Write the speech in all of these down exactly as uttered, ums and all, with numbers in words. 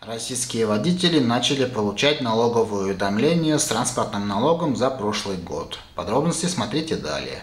Российские водители начали получать налоговые уведомления с транспортным налогом за прошлый год. Подробности смотрите далее.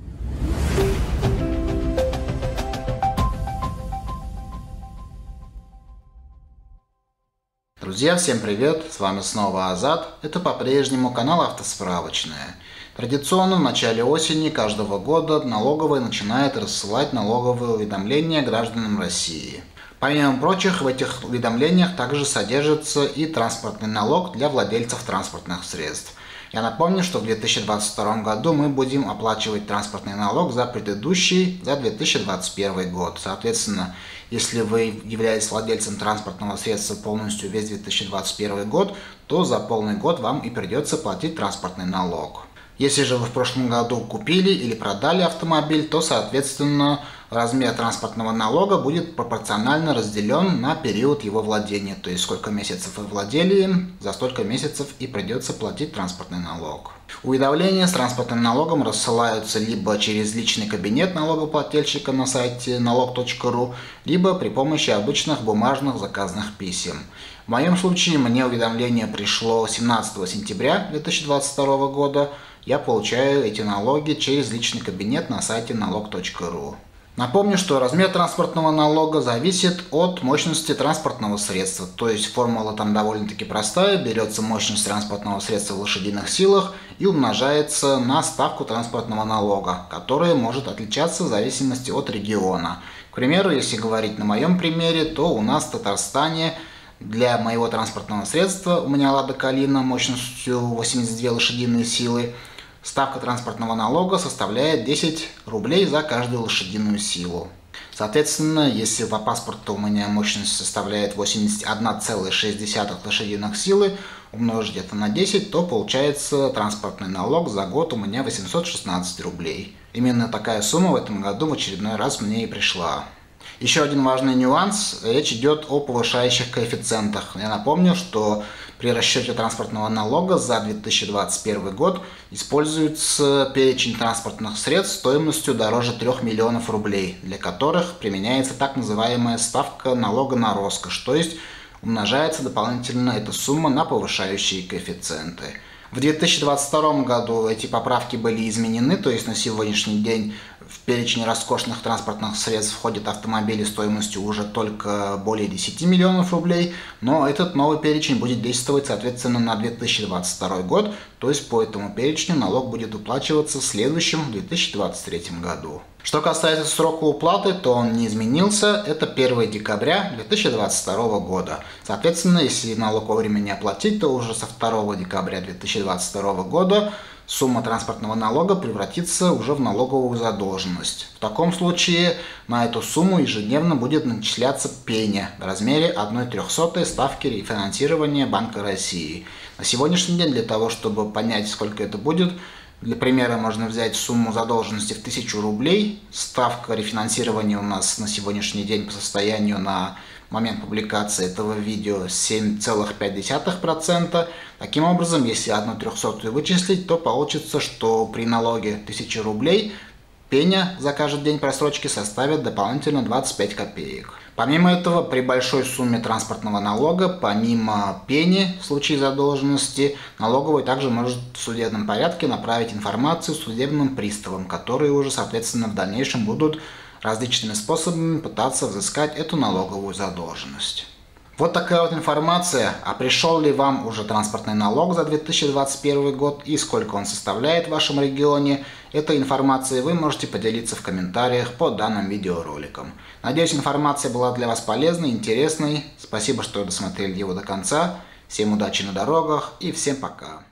Друзья, всем привет! С вами снова Азат. Это по-прежнему канал Автосправочная. Традиционно в начале осени каждого года налоговая начинает рассылать налоговые уведомления гражданам России. Помимо прочих, в этих уведомлениях также содержится и транспортный налог для владельцев транспортных средств. Я напомню, что в две тысячи двадцать втором году мы будем оплачивать транспортный налог за предыдущий, за две тысячи двадцать первый год. Соответственно, если вы являетесь владельцем транспортного средства полностью весь две тысячи двадцать первый год, то за полный год вам и придется платить транспортный налог. Если же вы в прошлом году купили или продали автомобиль, то, соответственно, размер транспортного налога будет пропорционально разделен на период его владения. То есть, сколько месяцев вы владели им, за столько месяцев и придется платить транспортный налог. Уведомления с транспортным налогом рассылаются либо через личный кабинет налогоплательщика на сайте налог точка ру, либо при помощи обычных бумажных заказных писем. В моем случае мне уведомление пришло семнадцатого сентября две тысячи двадцать второго года. Я получаю эти налоги через личный кабинет на сайте налог точка ру. Напомню, что размер транспортного налога зависит от мощности транспортного средства. То есть формула там довольно-таки простая. Берется мощность транспортного средства в лошадиных силах и умножается на ставку транспортного налога, которая может отличаться в зависимости от региона. К примеру, если говорить на моем примере, то у нас в Татарстане для моего транспортного средства, у меня Лада Калина мощностью восемьдесят две лошадиные силы, ставка транспортного налога составляет десять рублей за каждую лошадиную силу. Соответственно, если по паспорту у меня мощность составляет восемьдесят одна целая шесть десятых лошадиных силы, умножить это на десять, то получается транспортный налог за год у меня восемьсот шестнадцать рублей. Именно такая сумма в этом году в очередной раз мне и пришла. Еще один важный нюанс. Речь идет о повышающих коэффициентах. Я напомню, что при расчете транспортного налога за две тысячи двадцать первый год используется перечень транспортных средств стоимостью дороже трёх миллионов рублей, для которых применяется так называемая ставка налога на роскошь, то есть умножается дополнительно эта сумма на повышающие коэффициенты. В две тысячи двадцать втором году эти поправки были изменены, то есть на сегодняшний день в перечень роскошных транспортных средств входят автомобили стоимостью уже только более десяти миллионов рублей, но этот новый перечень будет действовать, соответственно, на две тысячи двадцать второй год, то есть по этому перечню налог будет уплачиваться в следующем две тысячи двадцать третьем году. Что касается срока уплаты, то он не изменился, это первое декабря две тысячи двадцать второго года. Соответственно, если налог вовремя не оплатить, то уже со второго декабря две тысячи двадцать второго года сумма транспортного налога превратится уже в налоговую задолженность. В таком случае на эту сумму ежедневно будет начисляться пеня в размере одной трехсотой ставки рефинансирования Банка России. На сегодняшний день для того, чтобы понять, сколько это будет, для примера можно взять сумму задолженности в тысячу рублей. Ставка рефинансирования у нас на сегодняшний день по состоянию на момент публикации этого видео семь целых пять десятых процента. Таким образом, если одну трехсотую вычислить, то получится, что при налоге тысячи рублей пеня за каждый день просрочки составит дополнительно двадцать пять копеек. Помимо этого, при большой сумме транспортного налога, помимо пени в случае задолженности, налоговый также может в судебном порядке направить информацию судебным приставам, которые уже, соответственно, в дальнейшем будут различными способами пытаться взыскать эту налоговую задолженность. Вот такая вот информация. А пришел ли вам уже транспортный налог за две тысячи двадцать первый год и сколько он составляет в вашем регионе? Этой информацией вы можете поделиться в комментариях под данным видеороликом. Надеюсь, информация была для вас полезной, интересной. Спасибо, что досмотрели его до конца. Всем удачи на дорогах и всем пока.